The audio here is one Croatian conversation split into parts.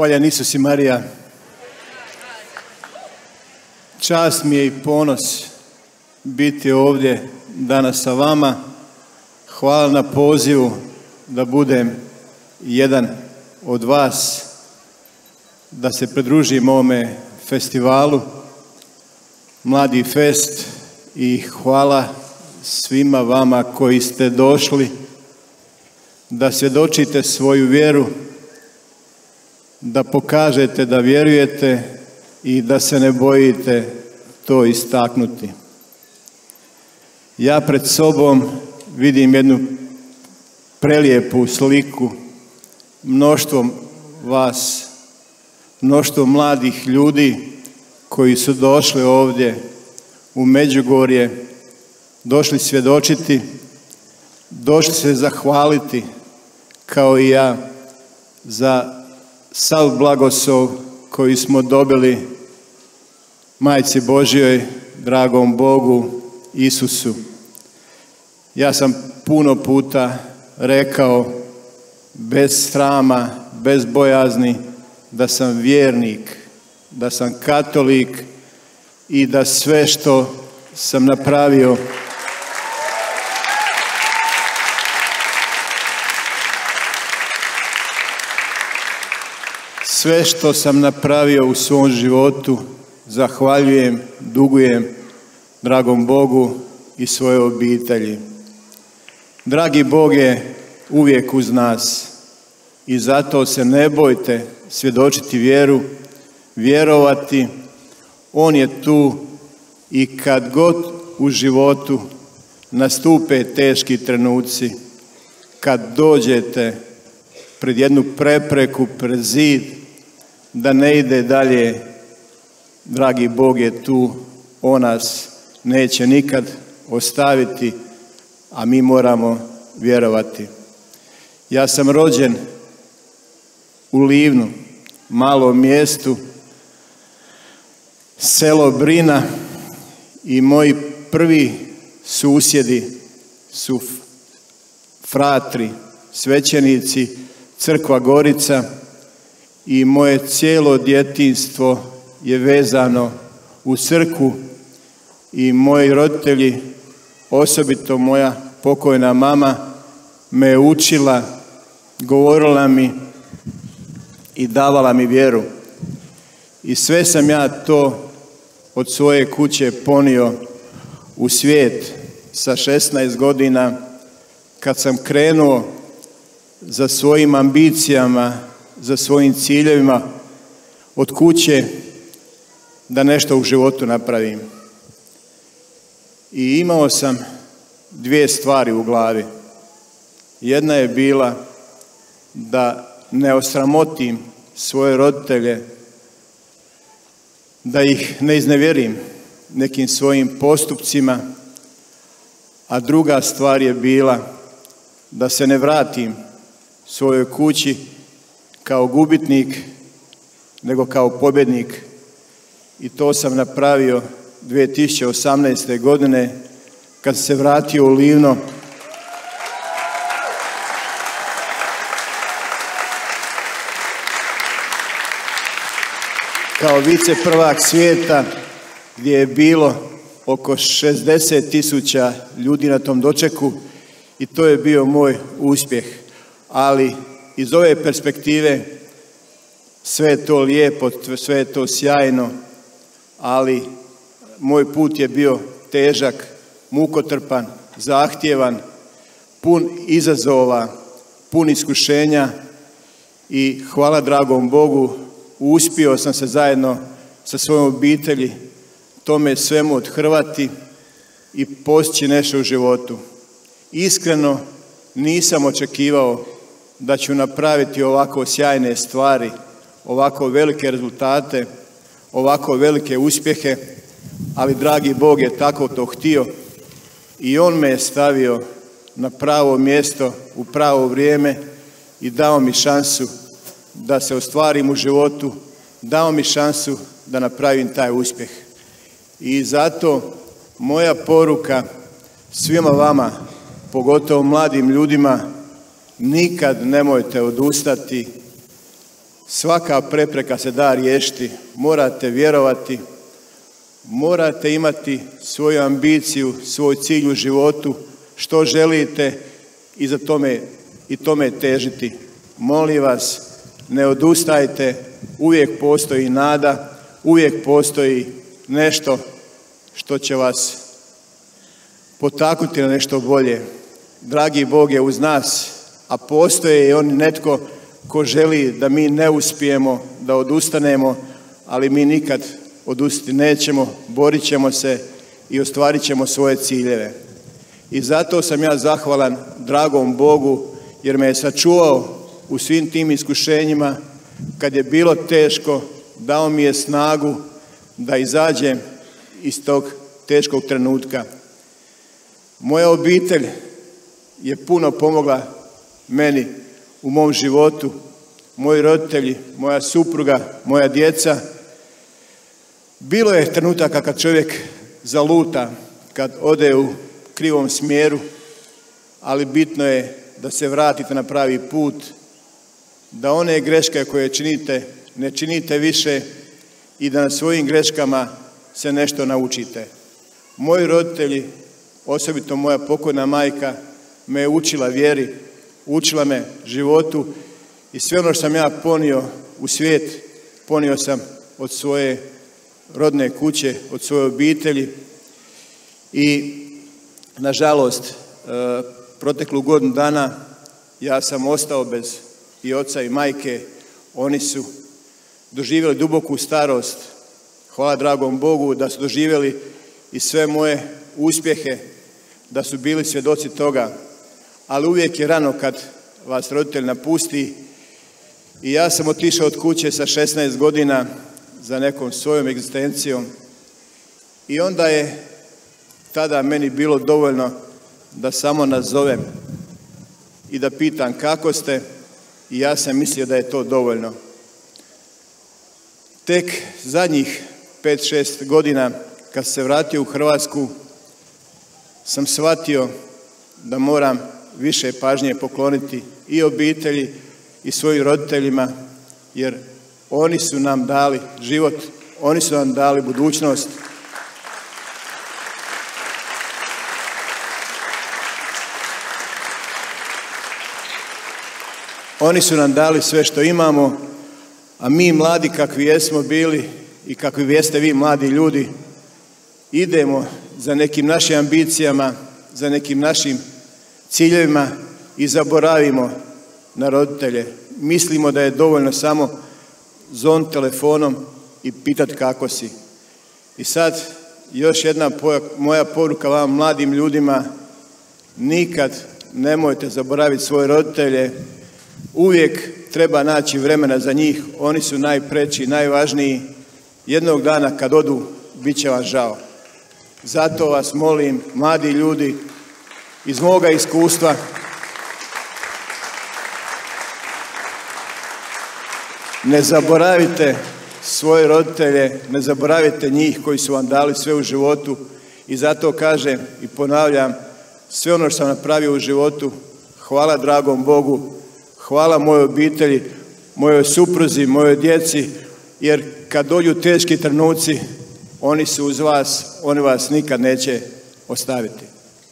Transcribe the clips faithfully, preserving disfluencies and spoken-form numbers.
Hvaljen Isus i Marija. Čast mi je i ponos biti ovdje danas sa vama. Hvala na pozivu da budem jedan od vas, da se pridružim ovome festivalu, Mladi fest, i hvala svima vama koji ste došli da svjedočite svoju vjeru, da pokažete da vjerujete i da se ne bojite to istaknuti. Ja pred sobom vidim jednu prelijepu sliku, mnoštvo vas, mnoštvo mladih ljudi koji su došli ovdje u Međugorje, došli svjedočiti, došli se zahvaliti kao i ja za sav blagoslov koji smo dobili Majci Božjoj, dragom Bogu, Isusu. Ja sam puno puta rekao bez srama, bez bojazni da sam vjernik, da sam katolik i da sve što sam napravio sve što sam napravio u svom životu zahvaljujem, dugujem dragom Bogu i svojoj obitelji. Dragi Bog je uvijek uz nas i zato se ne bojte svjedočiti vjeru, vjerovati. On je tu i kad god u životu nastupe teški trenuci, kad dođete pred jednu prepreku, pred zid, da ne ide dalje, dragi Bog je tu, on nas neće nikad ostaviti, a mi moramo vjerovati. Ja sam rođen u Livnu, malom mjestu, selo Brina, i moji prvi susjedi su fratri, svećenici, crkva Gorica, i moje cijelo djetinjstvo je vezano u crkvu i moji roditelji, osobito moja pokojna mama, me je učila, govorila mi i davala mi vjeru. I sve sam ja to od svoje kuće ponio u svijet sa šesnaest godina, kad sam krenuo za svojim ambicijama, za svojim ciljevima od kuće da nešto u životu napravim. I imao sam dvije stvari u glavi. Jedna je bila da ne osramotim svoje roditelje, da ih ne iznevjerim nekim svojim postupcima, a druga stvar je bila da se ne vratim svojoj kući kao gubitnik, nego kao pobjednik. I to sam napravio dvije tisuće osamnaeste. godine kad se vratio u Livno. Kao viceprvak svijeta, gdje je bilo oko šezdeset tisuća ljudi na tom dočeku, i to je bio moj uspjeh. Ali iz ove perspektive sve je to lijepo, sve je to sjajno, ali moj put je bio težak, mukotrpan, zahtjevan, pun izazova, pun iskušenja, i hvala dragom Bogu uspio sam se zajedno sa svojom obitelji tome svemu othrvati i postići nešto u životu. Iskreno nisam očekivao da ću napraviti ovako sjajne stvari, ovako velike rezultate, ovako velike uspjehe, ali dragi Bog je tako to htio i On me je stavio na pravo mjesto u pravo vrijeme i dao mi šansu da se ostvarim u životu, dao mi šansu da napravim taj uspjeh. I zato moja poruka svima vama, pogotovo mladim ljudima, nikad nemojte odustati, svaka prepreka se da riješiti. Morate vjerovati, morate imati svoju ambiciju, svoj cilj u životu, što želite i za tome i tome težiti. Molim vas, ne odustajte, uvijek postoji nada, uvijek postoji nešto što će vas potaknuti na nešto bolje. Dragi Bog je uz nas, a postoje i on netko ko želi da mi ne uspijemo, da odustanemo, ali mi nikad odustati nećemo, borit ćemo se i ostvarit ćemo svoje ciljeve. I zato sam ja zahvalan dragom Bogu jer me je sačuvao u svim tim iskušenjima. Kad je bilo teško, dao mi je snagu da izađem iz tog teškog trenutka. Moja obitelj je puno pomogla meni u mom životu, moji roditelji, moja supruga, moja djeca. Bilo je trenutaka kad čovjek zaluta, kad ode u krivom smjeru, ali bitno je da se vratite na pravi put, da one greške koje činite ne činite više i da na svojim greškama se nešto naučite. Moji roditelji, osobito moja pokojna majka, me je učila vjeri, učila me životu i sve ono što sam ja ponio u svijet, ponio sam od svoje rodne kuće, od svoje obitelji i nažalost proteklu godinu dana ja sam ostao bez i oca i majke. Oni su doživjeli duboku starost. Hvala dragom Bogu da su doživjeli i sve moje uspjehe, da su bili svjedoci toga. Ali uvijek je rano kad vas roditelj napusti i ja sam otišao od kuće sa šesnaest godina za nekom svojom egzistencijom i onda je tada meni bilo dovoljno da samo nazovem i da pitam kako ste i ja sam mislio da je to dovoljno. Tek zadnjih pet šest godina kad sam se vratio u Hrvatsku sam shvatio da moram više pažnje pokloniti i obitelji i svojim roditeljima jer oni su nam dali život, oni su nam dali budućnost. Oni su nam dali sve što imamo, a mi mladi kakvi jesmo bili i kakvi jeste vi mladi ljudi, idemo za nekim našim ambicijama, za nekim našim ciljevima i zaboravimo na roditelje. Mislimo da je dovoljno samo zvoniti telefonom i pitati kako si. I sad još jedna moja poruka vam mladim ljudima, nikad nemojte zaboraviti svoje roditelje, uvijek treba naći vremena za njih, oni su najpreći, najvažniji. Jednog dana kad odu, bit će vam žao. Zato vas molim, mladi ljudi, iz moga iskustva, ne zaboravite svoje roditelje, ne zaboravite njih koji su vam dali sve u životu i zato kažem i ponavljam, sve ono što sam napravio u životu, hvala dragom Bogu, hvala mojoj obitelji, mojoj supruzi, mojoj djeci, jer kad dođu teški trenuci, oni su uz vas, oni vas nikad neće ostaviti.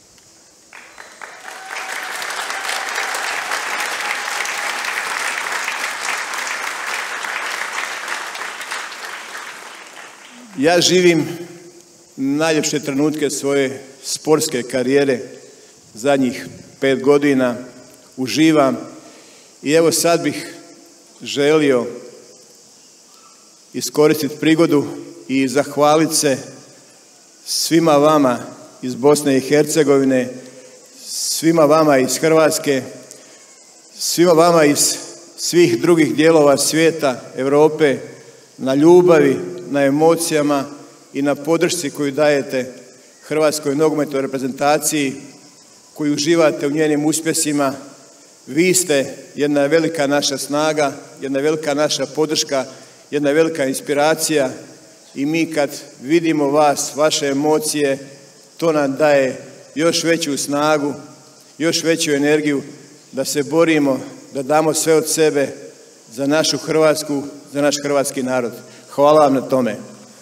Ja živim najljepše trenutke svoje sportske karijere, zadnjih pet godina, uživam i evo sad bih želio iskoristiti prigodu i zahvaliti se svima vama iz Bosne i Hercegovine, svima vama iz Hrvatske, svima vama iz svih drugih dijelova svijeta, Europe, na ljubavi, na emocijama i na podršci koju dajete Hrvatskoj nogometnoj reprezentaciji, koju uživate u njenim uspjesima. Vi ste jedna velika naša snaga, jedna velika naša podrška, jedna velika inspiracija i mi kad vidimo vas, vaše emocije, to nam daje još veću snagu, još veću energiju da se borimo, da damo sve od sebe, za našu Hrvatsku, za naš hrvatski narod. Hvala vam na tome.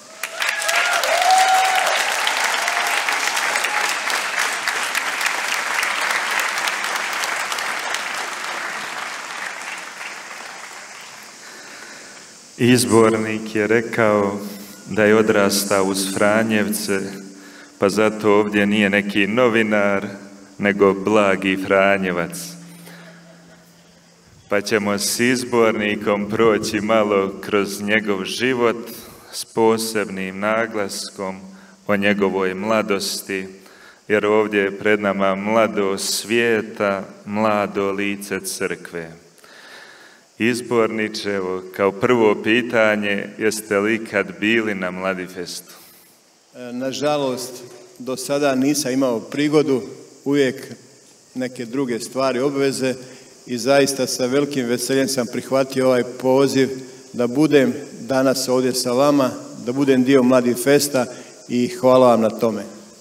Izbornik je rekao da je odrastao uz Franjevce, pa zato ovdje nije neki novinar, nego blagi Franjevac. Pa ćemo s izbornikom proći malo kroz njegov život s posebnim naglaskom o njegovoj mladosti, jer ovdje je pred nama mladost svijeta, mlado lice crkve. Izborniče, evo, kao prvo pitanje, jeste li ikad bili na Mladifestu? Nažalost, do sada nisam imao prigodu, uvijek neke druge stvari, obveze, i zaista sa velikim veseljem sam prihvatio ovaj poziv da budem danas ovdje sa vama, da budem dio Mladifesta i hvala vam na tome.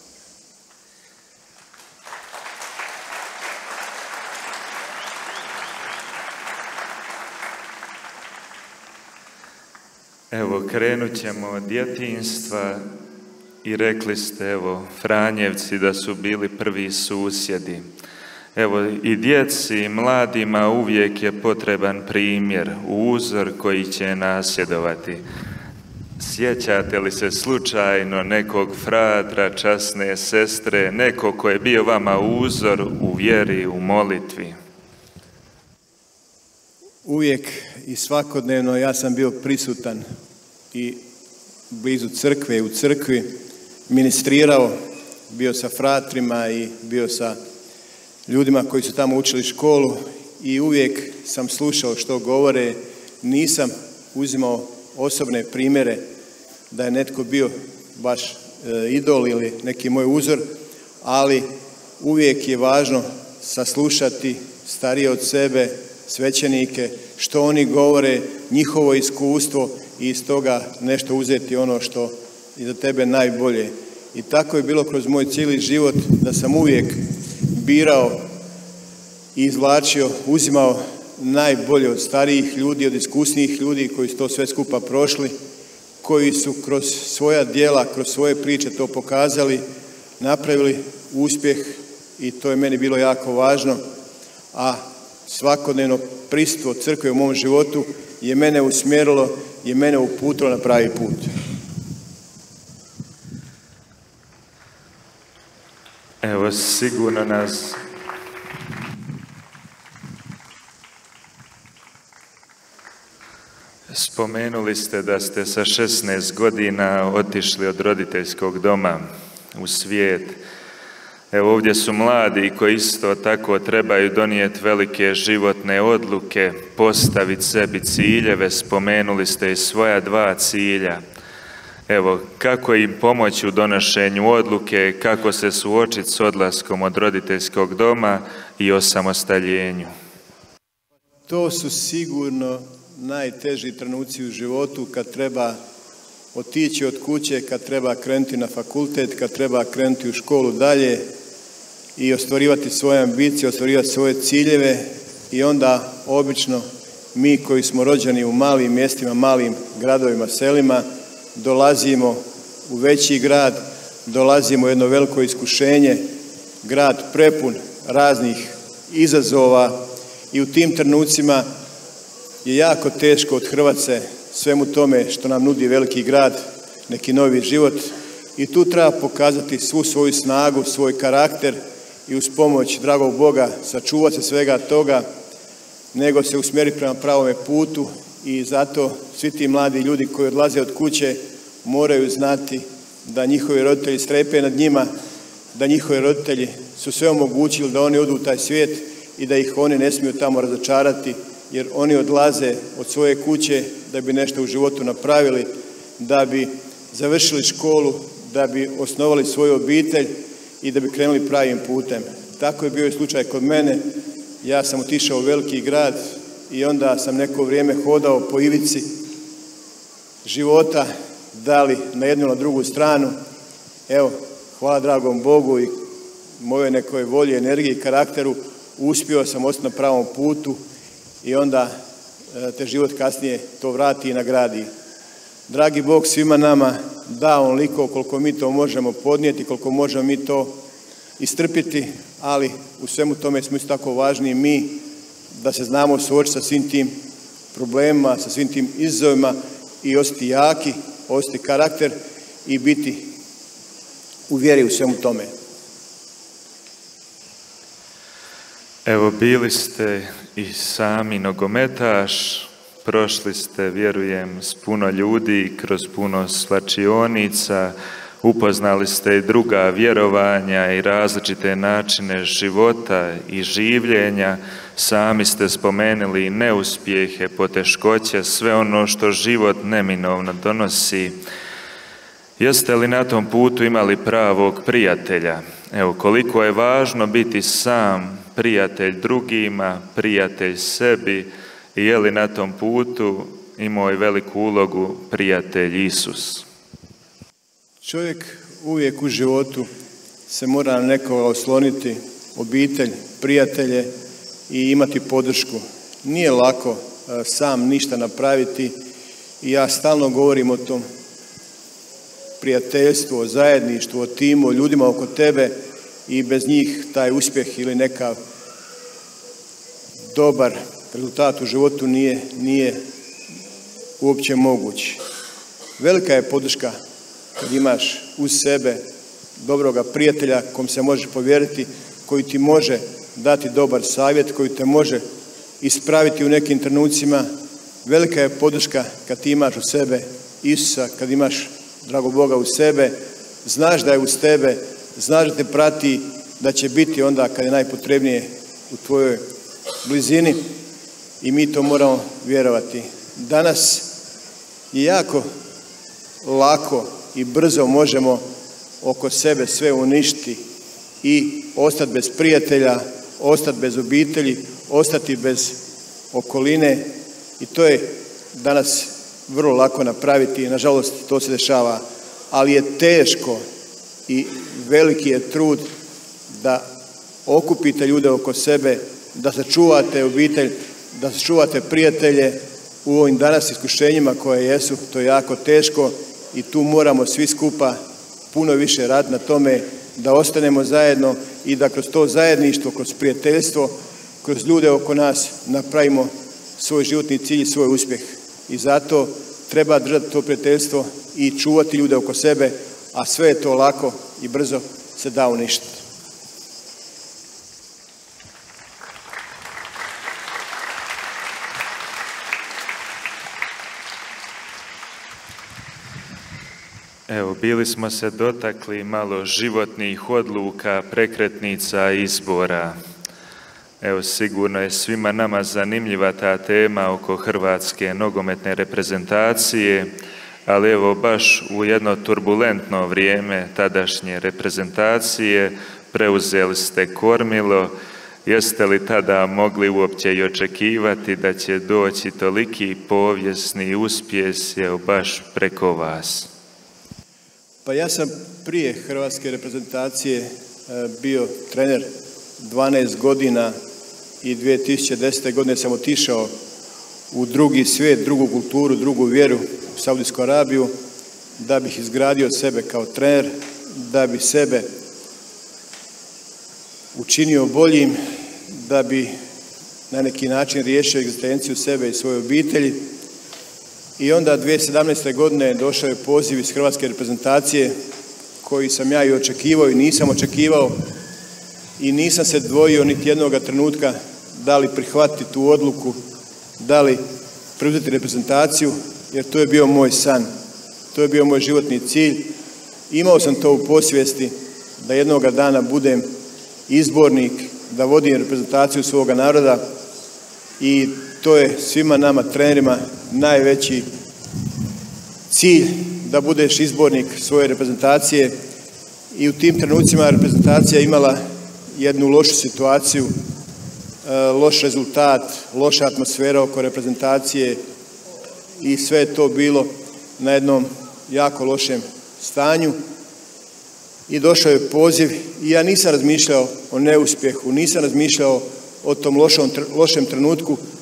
Evo, krenut ćemo od djetinjstva i rekli ste, evo, Franjevci da su bili prvi susjedi. Evo, i djeci i mladima uvijek je potreban primjer, uzor koji će nasljedovati. Sjećate li se slučajno nekog fratra, časne sestre, nekog ko je bio vama uzor u vjeri, u molitvi? Uvijek i svakodnevno ja sam bio prisutan i blizu crkve i u crkvi, ministrirao, bio sa fratrima i bio sa ljudima koji su tamo učili školu i uvijek sam slušao što govore, nisam uzimao osobne primjere da je netko bio baš e, idol ili neki moj uzor, ali uvijek je važno saslušati starije od sebe, svećenike, što oni govore, njihovo iskustvo i iz toga nešto uzeti ono što je za tebe najbolje. I tako je bilo kroz moj cijeli život, da sam uvijek birao i izvlačio, uzimao najbolje od starijih ljudi, od iskusnijih ljudi koji su to sve skupa prošli, koji su kroz svoja djela, kroz svoje priče to pokazali, napravili uspjeh i to je meni bilo jako važno, a svakodnevno prisustvo crkve u mom životu je mene usmjerilo, je mene uputilo na pravi put. Evo, sigurno nas spomenuli ste da ste sa šesnaest godina otišli od roditeljskog doma u svijet. Evo, ovdje su mladi koji isto tako trebaju donijeti velike životne odluke, postaviti sebi ciljeve, spomenuli ste i svoja dva cilja. Evo, kako im pomoći u donošenju odluke, kako se suočiti s odlaskom od roditeljskog doma i osamostaljenju? To su sigurno najteži trenuci u životu, kad treba otići od kuće, kad treba krenuti na fakultet, kad treba krenuti u školu dalje i ostvarivati svoje ambicije, ostvarivati svoje ciljeve. I onda obično mi koji smo rođeni u malim mjestima, malim gradovima, selima, dolazimo u veći grad, dolazimo u jedno veliko iskušenje, grad prepun raznih izazova i u tim trenucima je jako teško othrvati se svemu tome što nam nudi veliki grad, neki novi život, i tu treba pokazati svu svoju snagu, svoj karakter i uz pomoć dragog Boga sačuvati se svega toga, nego se usmjeriti prema pravome putu. I zato svi ti mladi ljudi koji odlaze od kuće moraju znati da njihovi roditelji strepe nad njima, da njihovi roditelji su sve omogućili da oni odu u taj svijet i da ih oni ne smiju tamo razočarati, jer oni odlaze od svoje kuće da bi nešto u životu napravili, da bi završili školu, da bi osnovali svoju obitelj i da bi krenuli pravim putem. Tako je bio i slučaj kod mene. Ja sam otišao u veliki grad i onda sam neko vrijeme hodao po ivici života, da li na jednu ili na drugu stranu. Evo, hvala dragom Bogu i moje nekoj volji, energiji i karakteru, uspio sam ostati na pravom putu i onda te život kasnije to vrati i nagradi. Dragi Bog svima nama da onoliko koliko mi to možemo podnijeti, koliko možemo mi to istrpiti, ali u svemu tome smo isto tako važni mi da se znamo suočiti sa svim tim problemima, sa svim tim izazovima i ostati jaki, ostati karakter i biti u vjeri u svemu tome. Evo, bili ste i sami nogometaš, prošli ste, vjerujem, s puno ljudi, kroz puno svlačionica, upoznali ste i druga vjerovanja i različite načine života i življenja, sami ste spomenuli neuspjehe, poteškoće, sve ono što život neminovno donosi. Jeste li na tom putu imali pravog prijatelja? Evo, koliko je važno biti sam prijatelj drugima, prijatelj sebi, i je li na tom putu imao i veliku ulogu prijatelj Isus? Čovjek uvijek u životu se mora na nekoga osloniti, obitelj, prijatelje i imati podršku. Nije lako sam ništa napraviti i ja stalno govorim o tom prijateljstvu, o zajedništvu, o timu, o ljudima oko tebe i bez njih taj uspjeh ili neka dobar rezultat u životu nije, nije uopće moguć. Velika je podrška kad imaš uz sebe dobroga prijatelja kom se može povjeriti, koji ti može dati dobar savjet, koji te može ispraviti u nekim trenucima. Velika je podrška kad ti imaš u sebe Isusa, kad imaš dragog Boga u sebe, znaš da je uz tebe, znaš da te prati, da će biti onda kad je najpotrebnije u tvojoj blizini i mi to moramo vjerovati. Danas je jako lako i brzo možemo oko sebe sve uništiti i ostati bez prijatelja, ostati bez obitelji, ostati bez okoline i to je danas vrlo lako napraviti i nažalost to se dešava, ali je teško i veliki je trud da okupite ljude oko sebe, da sačuvate obitelj, da sačuvate prijatelje u ovim danas iskušenjima koje jesu. To je jako teško i tu moramo svi skupa puno više raditi na tome da ostanemo zajedno i da kroz to zajedništvo, kroz prijateljstvo, kroz ljude oko nas napravimo svoj životni cilj i svoj uspjeh. I zato treba držati to prijateljstvo i čuvati ljude oko sebe, a sve je to lako i brzo se da uništiti. Evo, bili smo se dotakli malo životnih odluka, prekretnica, izbora. Evo, sigurno je svima nama zanimljiva ta tema oko hrvatske nogometne reprezentacije, ali evo, baš u jedno turbulentno vrijeme tadašnje reprezentacije preuzeli ste kormilo. Jeste li tada mogli uopće i očekivati da će doći toliki povijesni uspjeh, evo, baš preko vas? Pa ja sam prije hrvatske reprezentacije bio trener dvanaest godina i dvije tisuće desete. godine sam otišao u drugi svijet, drugu kulturu, drugu vjeru, u Saudijsku Arabiju, da bih izgradio sebe kao trener, da bi sebe učinio boljim, da bi na neki način riješio egzistenciju sebe i svoje obitelji. I onda dvije tisuće sedamnaeste. godine došao je poziv iz hrvatske reprezentacije koji sam ja i očekivao i nisam očekivao i nisam se dvojio niti jednoga trenutka da li prihvatiti tu odluku, da li preuzeti reprezentaciju, jer to je bio moj san, to je bio moj životni cilj. Imao sam to u podsvijesti da jednoga dana budem izbornik, da vodim reprezentaciju svoga naroda i to je svima nama trenerima najveći cilj, da budeš izbornik svoje reprezentacije. I u tim trenucima reprezentacija imala jednu lošu situaciju, loš rezultat, loša atmosfera oko reprezentacije i sve je to bilo na jednom jako lošem stanju. I došao je poziv i ja nisam razmišljao o neuspjehu, nisam razmišljao o tom lošom, lošem trenutku,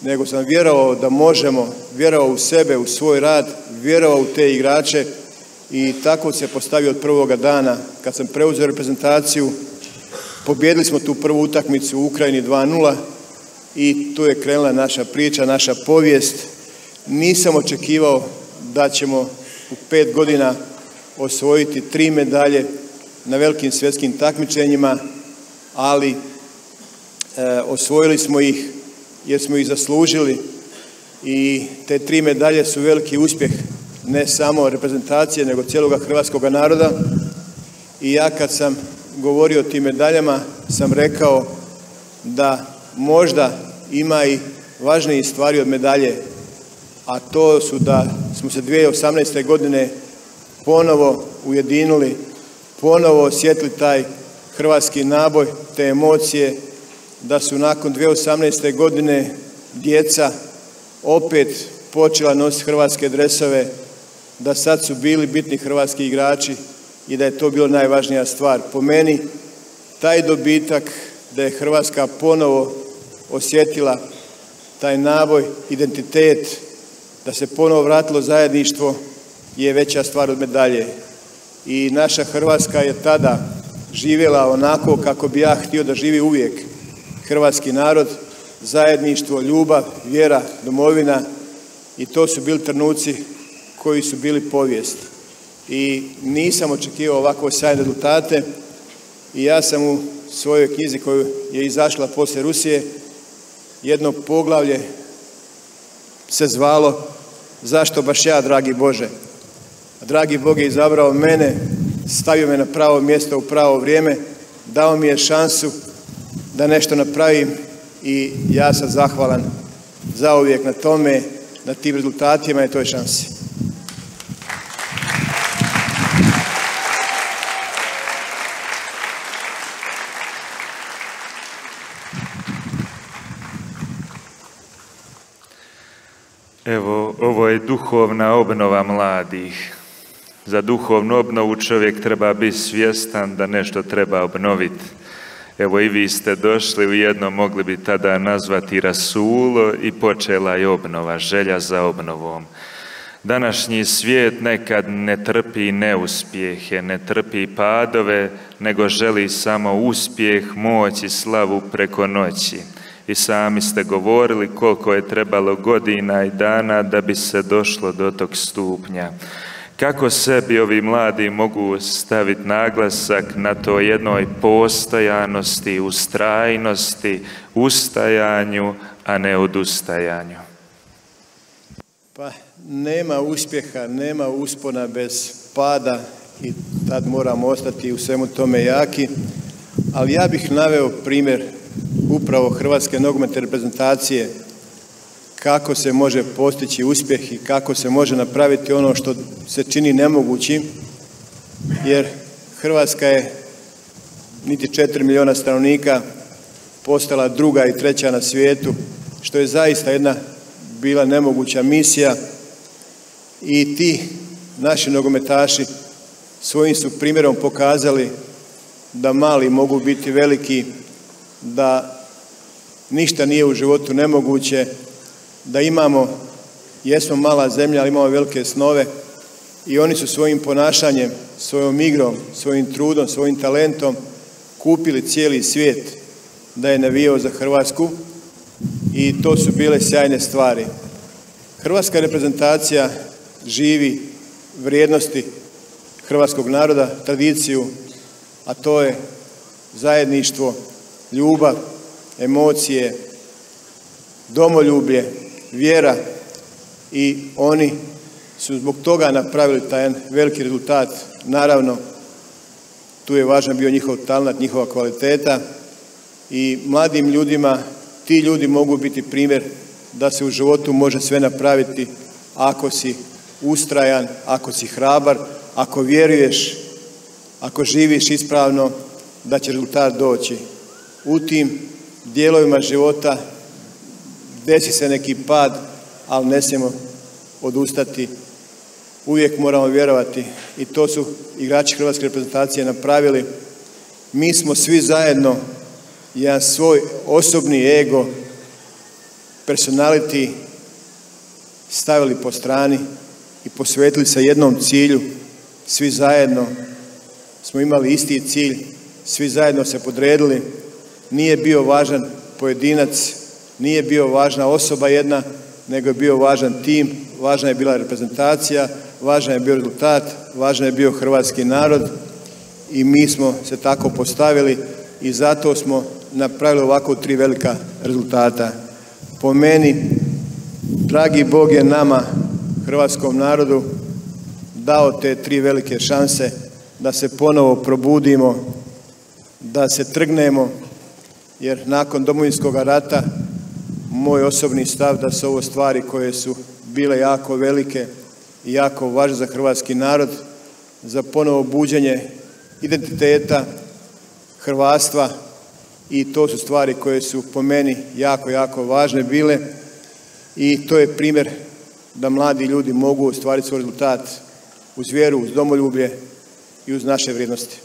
nego sam vjerovao da možemo, vjerovao u sebe, u svoj rad, vjerovao u te igrače i tako se postavio od prvoga dana. Kad sam preuzeo reprezentaciju, pobijedili smo tu prvu utakmicu u Ukrajini dva nula i tu je krenula naša priča, naša povijest. Nisam očekivao da ćemo u pet godina osvojiti tri medalje na velikim svjetskim takmičenjima, ali e, osvojili smo ih jer smo ih zaslužili i te tri medalje su veliki uspjeh ne samo reprezentacije nego cijeloga hrvatskog naroda. I ja kad sam govorio o tim medaljama sam rekao da možda ima i važnije stvari od medalje, a to su da smo se dvije tisuće osamnaeste. godine ponovo ujedinili, ponovo osjetili taj hrvatski naboj, te emocije, da su nakon dvije tisuće osamnaeste. godine djeca opet počela nositi hrvatske dresove, da sad su bili bitni hrvatski igrači i da je to bilo najvažnija stvar. Po meni, taj dobitak da je Hrvatska ponovo osjetila taj naboj, identitet, da se ponovo vratilo zajedništvo je veća stvar od medalje. I naša Hrvatska je tada živjela onako kako bi ja htio da živi uvijek hrvatski narod, zajedništvo, ljubav, vjera, domovina i to su bili trenuci koji su bili povijest. I nisam očekivao ovako sjajne rezultate i ja sam u svojoj knjizi koju je izašla poslije Rusije, jedno poglavlje se zvalo Zašto baš ja, dragi Bože? Dragi Bog je izabrao mene, stavio me na pravo mjesto u pravo vrijeme, dao mi je šansu da nešto napravim i ja sam zahvalan zauvijek na tome, na tim rezultatima i toj šansi. Evo, ovo je duhovna obnova mladih. Za duhovnu obnovu čovjek treba biti svjestan da nešto treba obnoviti. Evo i vi ste došli u jedno, mogli bi tada nazvati rasulo i počela je obnova, želja za obnovom. Današnji svijet nekad ne trpi neuspjehe, ne trpi padove, nego želi samo uspjeh, moć i slavu preko noći. I sami ste govorili koliko je trebalo godina i dana da bi se došlo do tog stupnja. Kako sebi ovi mladi mogu staviti naglasak na to jednoj postojanosti, ustrajnosti, ustajanju, a ne odustajanju? Pa nema uspjeha, nema uspona bez pada i tad moramo ostati u svemu tome jaki. Ali ja bih naveo primjer upravo hrvatske nogometne reprezentacije, kako se može postići uspjeh i kako se može napraviti ono što se čini nemogućim, jer Hrvatska je niti četiri milijuna stanovnika postala druga i treća na svijetu, što je zaista jedna bila nemoguća misija i ti naši nogometaši svojim su primjerom pokazali da mali mogu biti veliki, da ništa nije u životu nemoguće, da imamo, jesmo mala zemlja, ali imamo velike snove i oni su svojim ponašanjem, svojom igrom, svojim trudom, svojim talentom kupili cijeli svijet da je navijao za Hrvatsku i to su bile sjajne stvari. Hrvatska reprezentacija živi vrijednosti hrvatskog naroda, tradiciju, a to je zajedništvo, ljubav, emocije, domoljublje, vjera i oni su zbog toga napravili taj jedan veliki rezultat. Naravno, tu je važan bio njihov talent, njihova kvaliteta i mladim ljudima, ti ljudi mogu biti primjer da se u životu može sve napraviti ako si ustrajan, ako si hrabar, ako vjeruješ, ako živiš ispravno, da će rezultat doći. U tim dijelovima života desi se neki pad, ali ne smijemo odustati. Uvijek moramo vjerovati i to su igrači hrvatske reprezentacije napravili. Mi smo svi zajedno jedan svoj osobni ego personality stavili po strani i posvetili se jednom cilju. Svi zajedno smo imali isti cilj, svi zajedno se podredili. Nije bio važan pojedinac, nije bio važna osoba jedna, nego je bio važan tim, važna je bila reprezentacija, važan je bio rezultat, važan je bio hrvatski narod i mi smo se tako postavili i zato smo napravili ovako tri velika rezultata. Po meni, dragi Bog je nama, hrvatskom narodu, dao te tri velike šanse da se ponovo probudimo, da se trgnemo, jer nakon Domovinskog rata moj osobni stav da su ovo stvari koje su bile jako velike i jako važne za hrvatski narod, za ponovo buđenje identiteta, hrvatstva i to su stvari koje su po meni jako, jako važne bile i to je primjer da mladi ljudi mogu ostvariti svoj rezultat uz vjeru, uz domoljublje i uz naše vrijednosti.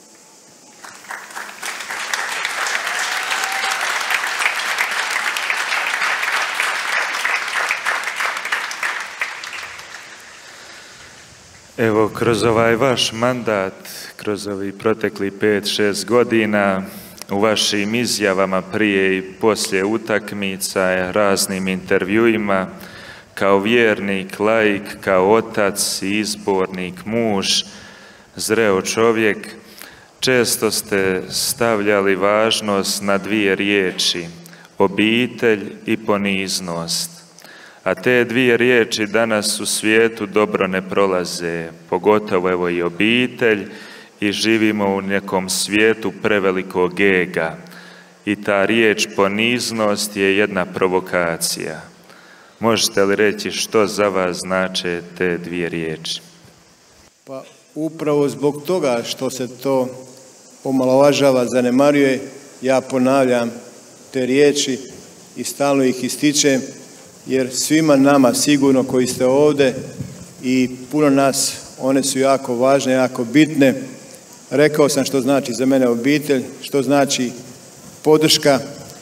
Evo, kroz ovaj vaš mandat, kroz ovih protekli pet, šest godina, u vašim izjavama prije i poslije utakmica, raznim intervjuima, kao vjernik, laik, kao otac, izbornik, muž, zreo čovjek, često ste stavljali važnost na dvije riječi, obitelj i poniznost. A te dvije riječi danas u svijetu dobro ne prolaze, pogotovo evo i obitelj, i živimo u nekom svijetu prevelikog ega. I ta riječ poniznost je jedna provokacija. Možete li reći što za vas znače te dvije riječi? Pa upravo zbog toga što se to omalovažava, zanemaruje, ja ponavljam te riječi i stalno ih ističem, jer svima nama sigurno koji ste ovdje i puno nas, one su jako važne, jako bitne. Rekao sam što znači za mene obitelj, što znači podrška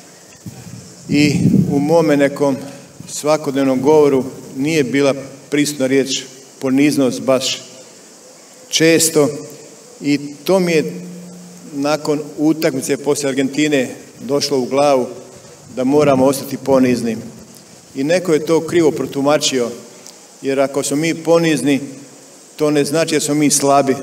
i u mome nekom svakodnevnom govoru nije bila prisutna riječ poniznost baš često i to mi je nakon utakmice poslije Argentine došlo u glavu da moramo ostati ponizni. I neko je to krivo protumačio, jer ako smo mi ponizni, to ne znači da smo mi slabi.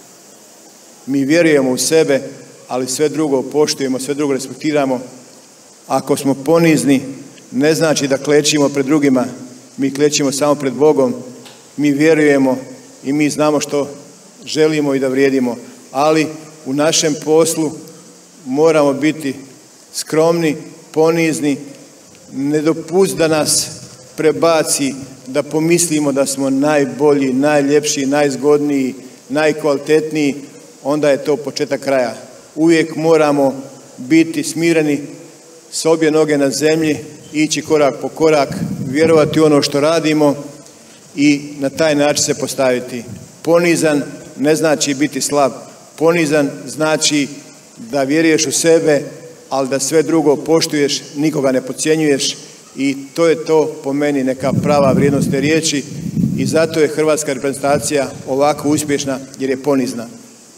Mi vjerujemo u sebe, ali sve drugo poštujemo, sve drugo respektiramo. Ako smo ponizni, ne znači da klečimo pred drugima, mi klečimo samo pred Bogom, mi vjerujemo i mi znamo što želimo i da vrijedimo, ali u našem poslu moramo biti skromni, ponizni, ne dopust da nas prebaci, da pomislimo da smo najbolji, najljepši, najzgodniji, najkvalitetniji, onda je to početak kraja. Uvijek moramo biti smireni s obje noge na zemlji, ići korak po korak, vjerovati u ono što radimo i na taj način se postaviti. Ponizan ne znači biti slab. Ponizan znači da vjeruješ u sebe, ali da sve drugo poštuješ, nikoga ne podcjenjuješ i to je to po meni neka prava vrijednost te riječi i zato je hrvatska reprezentacija ovako uspješna jer je ponizna.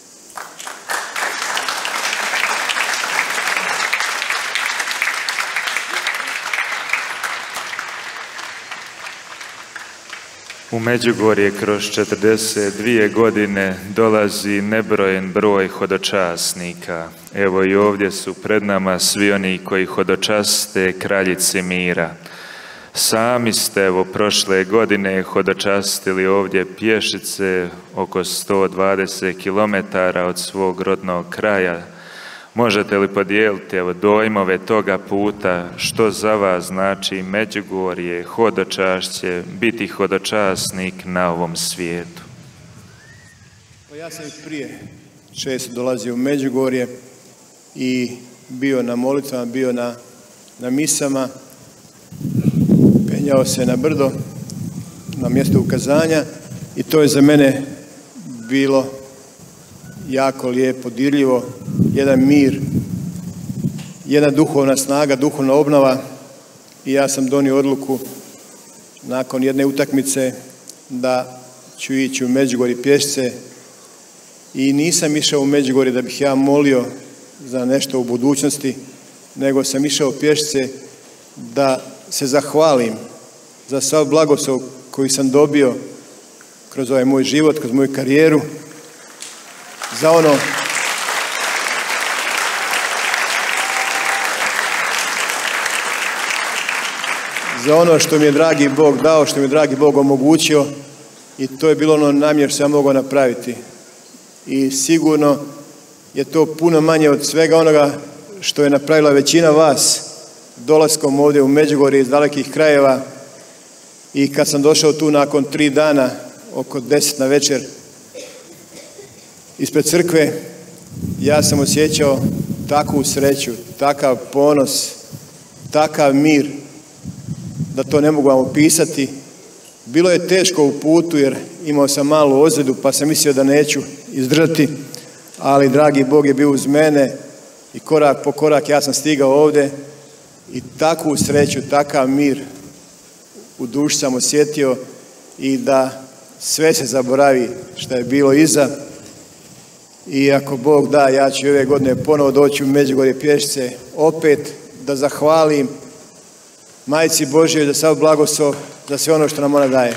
U Međugorje kroz četrdeset dvije godine dolazi nebrojen broj hodočasnika. Evo i ovdje su pred nama svi oni koji hodočaste kraljici mira. Sami ste evo prošle godine hodočastili ovdje pješice oko sto dvadeset kilometara od svog rodnog kraja. Možete li podijeliti evo dojmove toga puta, što za vas znači Međugorje, hodočašće, biti hodočasnik na ovom svijetu? Pa ja sam i prije često dolazio u Međugorje i bio na molitvama, bio na, na misama, penjao se na brdo, na mjesto ukazanja i to je za mene bilo jako lijepo, dirljivo, jedan mir, jedna duhovna snaga, duhovna obnova i ja sam donio odluku nakon jedne utakmice da ću ići u Međugorje pješice i nisam išao u Međugorje da bih ja molio za nešto u budućnosti, nego sam išao pješice da se zahvalim za sav blagoslov koji sam dobio kroz ovaj moj život, kroz moju karijeru, za ono za ono što mi je dragi Bog dao, što mi je dragi Bog omogućio, i to je bilo ono namjer što ja mogao napraviti. I sigurno je to puno manje od svega onoga što je napravila većina vas dolaskom ovdje u Međugorje iz dalekih krajeva. I kad sam došao tu nakon tri dana, oko deset na večer, ispred crkve, ja sam osjećao takvu sreću, takav ponos, takav mir, da to ne mogu vam opisati. Bilo je teško u putu jer imao sam malu ozljedu pa sam mislio da neću izdržati, ali dragi Bog je bio uz mene i korak po korak ja sam stigao ovdje i takvu sreću, takav mir u duši sam osjetio i da sve se zaboravi što je bilo iza. I ako Bog da, ja ću ove godine ponovo doći u Međugorje pješice, opet da zahvalim Majci Božjoj za sav blagoslov, za sve ono što nam ona daje.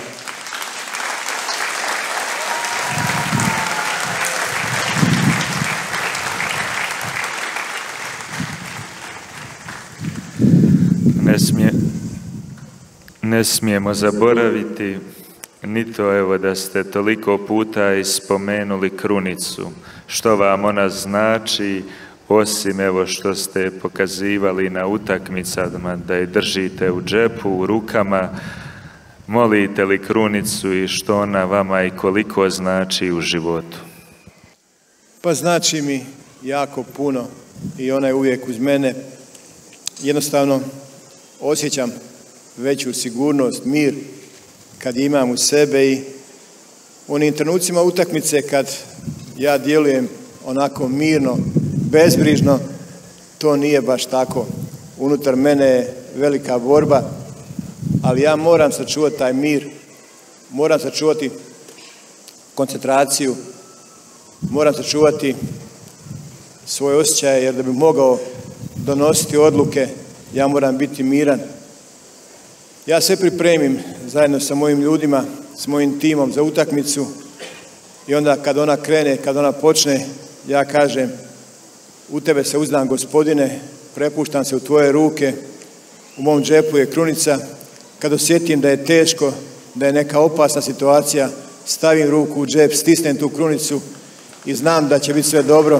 Ne, smije, ne smijemo zaboraviti ni to, evo, da ste toliko puta ispomenuli krunicu. Što vam ona znači, osim evo što ste pokazivali na utakmicama, da je držite u džepu, u rukama, molite li krunicu i što ona vama i koliko znači u životu? Pa znači mi jako puno i ona je uvijek uz mene. Jednostavno osjećam veću sigurnost, mir kad je imam u sebe i u onim trenucima utakmice kad ja djelujem onako mirno, bezbrižno, to nije baš tako. Unutar mene je velika borba, ali ja moram sačuvati taj mir, moram sačuvati koncentraciju, moram sačuvati svoje osjećaje, jer da bi mogao donositi odluke, ja moram biti miran. Ja sve pripremim zajedno sa mojim ljudima, s mojim timom za utakmicu i onda kad ona krene, kad ona počne, ja kažem: u tebe se uzdam, Gospodine, prepuštam se u tvoje ruke, u mom džepu je krunica. Kad osjetim da je teško, da je neka opasna situacija, stavim ruku u džep, stisnem tu krunicu i znam da će biti sve dobro.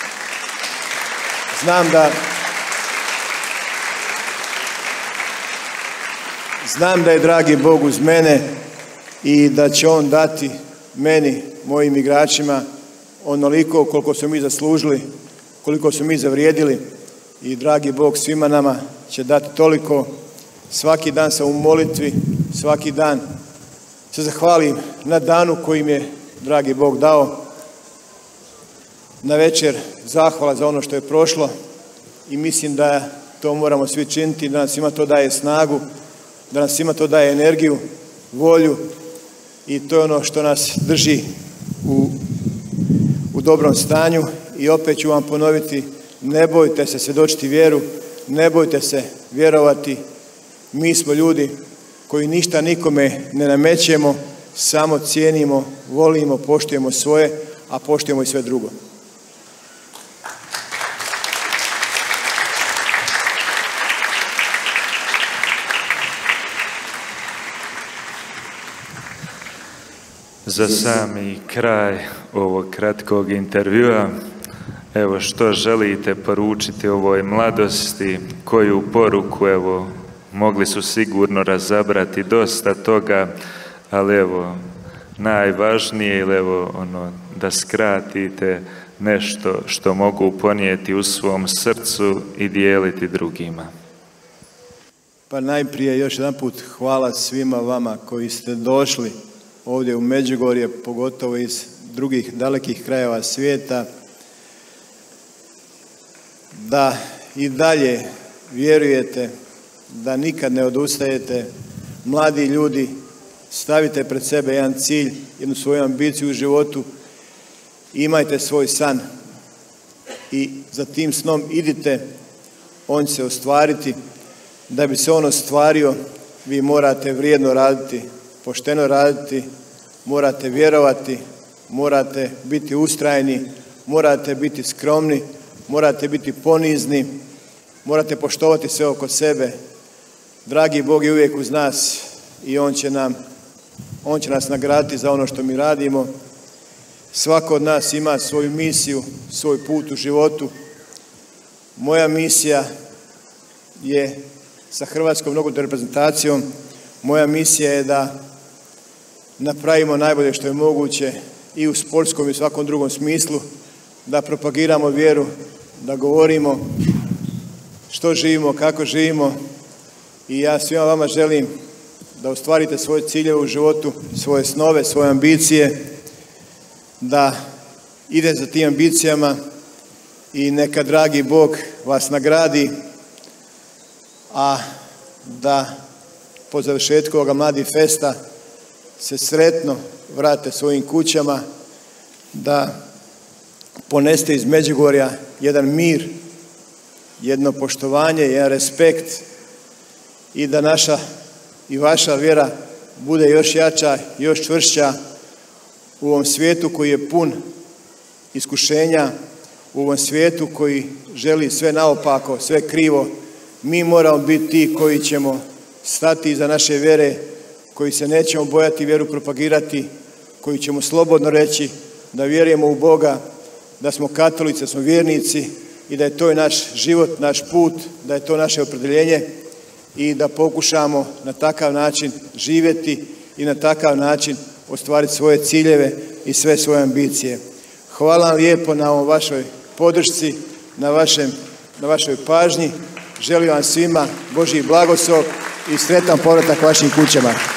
Znam da Znam da je dragi Bog uz mene i da će On dati meni, mojim igračima, onoliko koliko su mi zaslužili, koliko su mi zavrijedili, i dragi Bog svima nama će dati toliko. Svaki dan sam u molitvi, svaki dan se zahvalim na danu koji mi je dragi Bog dao. Na večer zahvala za ono što je prošlo i mislim da to moramo svi činiti, da nas svima to daje snagu, da nas svima to daje energiju, volju, i to je ono što nas drži u, u dobrom stanju. I opet ću vam ponoviti, ne bojte se svjedočiti vjeru, ne bojte se vjerovati. Mi smo ljudi koji ništa nikome ne namećemo, samo cijenimo, volimo, poštujemo svoje, a poštujemo i sve drugo. Za sami kraj ovog kratkog intervjua, evo, što želite poručiti ovoj mladosti, koju poruku, evo, mogli su sigurno razabrati dosta toga, ali evo, najvažnije, ili evo, ono, da skratite nešto što mogu ponijeti u svom srcu i dijeliti drugima. Pa najprije još jedan put hvala svima vama koji ste došli ovdje u Međugorje, pogotovo iz drugih dalekih krajeva svijeta, da i dalje vjerujete da nikad ne odustajete. Mladi ljudi, stavite pred sebe jedan cilj, jednu svoju ambiciju u životu, imajte svoj san i za tim snom idite, on će se ostvariti. Da bi se on ostvario, vi morate vrijedno raditi, pošteno raditi, morate vjerovati, morate biti ustrajni, morate biti skromni, morate biti ponizni, morate poštovati sve oko sebe. Dragi Bog je uvijek uz nas i On će nam, On će nas nagraditi za ono što mi radimo. Svako od nas ima svoju misiju, svoj put u životu. Moja misija je sa Hrvatskom nogometnom reprezentacijom. Moja misija je da napravimo najbolje što je moguće i u sportskom i u svakom drugom smislu, da propagiramo vjeru, da govorimo što živimo, kako živimo. I ja svima vama želim da ostvarite svoje ciljeve u životu, svoje snove, svoje ambicije, da ide za tim ambicijama i neka dragi Bog vas nagradi, a da po završetku ovoga Mladih festa se sretno vrate svojim kućama, da poneste iz Međugorja jedan mir, jedno poštovanje, jedan respekt i da naša i vaša vjera bude još jača, još čvršća u ovom svijetu koji je pun iskušenja, u ovom svijetu koji želi sve naopako, sve krivo. Mi moramo biti ti koji ćemo stati iza naše vjere, koji se nećemo bojati vjeru propagirati, koji ćemo slobodno reći da vjerujemo u Boga, da smo katolici, da smo vjernici i da je to naš život, naš put, da je to naše opredjeljenje i da pokušamo na takav način živjeti i na takav način ostvariti svoje ciljeve i sve svoje ambicije. Hvala vam lijepo na ovom vašoj podršci, na, vašem, na vašoj pažnji. Želim vam svima Božji blagoslov i sretan povratak vašim kućama.